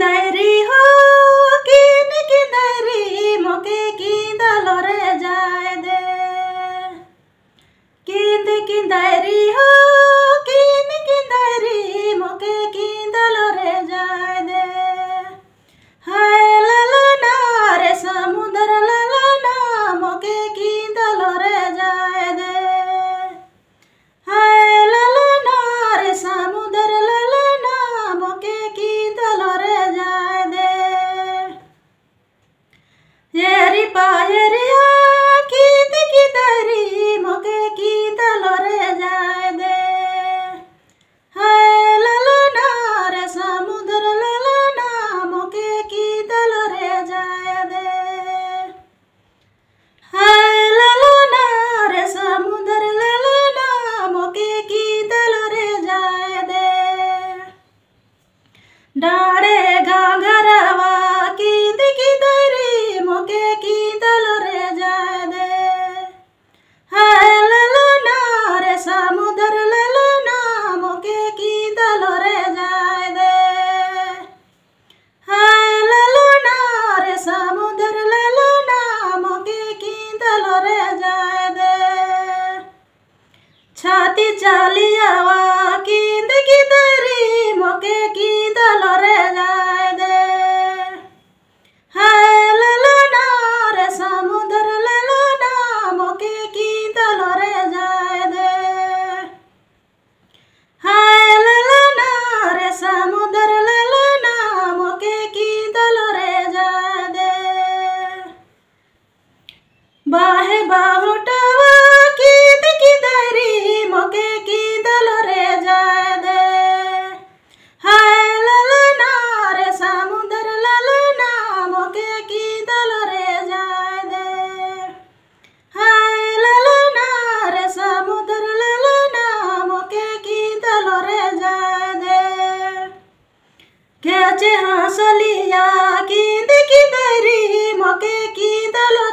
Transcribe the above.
किंदारी हो किंदारी मोके किंदलो रे जाए दे। किंदारी हो किंदारी मोके किंदलो रे जाए दे। हाय ललना रे समुद्र ललना मोके किंदलो रे जाए दे। हाय ललना रे समुद्र ललना मोके किंदलो रे जाए दे। येरी पायरिया किंदारी मोके किंदलो रे जाए दे। हाय ललना रे समुद्र ललना मोके किंदलो रे जाए दे। हाय ललना रे समुद्र ललना मोके किंदलो रे जाए दे। डाड़े घाघरवा किंदारी मोके किंदलो रे जाए दे। हाय ललना रे समुद्र ललना मोके किंदलो रे जाए दे। हाय ललना रे समुद्र ललना मोके किंदलो रे जाए दे। छाती चालियावा किंदारी मोके किंदलो रे जाए दे। हाय ललना रे समुद्र ललना मोके किंदलो रे जाए दे। हाय ललना रे समुद्र ललना मोके किंदलो रे जाए दे। बाहे बाहुटवा किंदारी मोके किंदलो रे जाए दे। हाय ललना रे समुद्र ललना मोके किंदलो रे जाए दे। हाय ललना रे समुद्र ललना मोके किंदलो रे जाए दे। खेचे हंसलिया किंदारी मोके किंदलो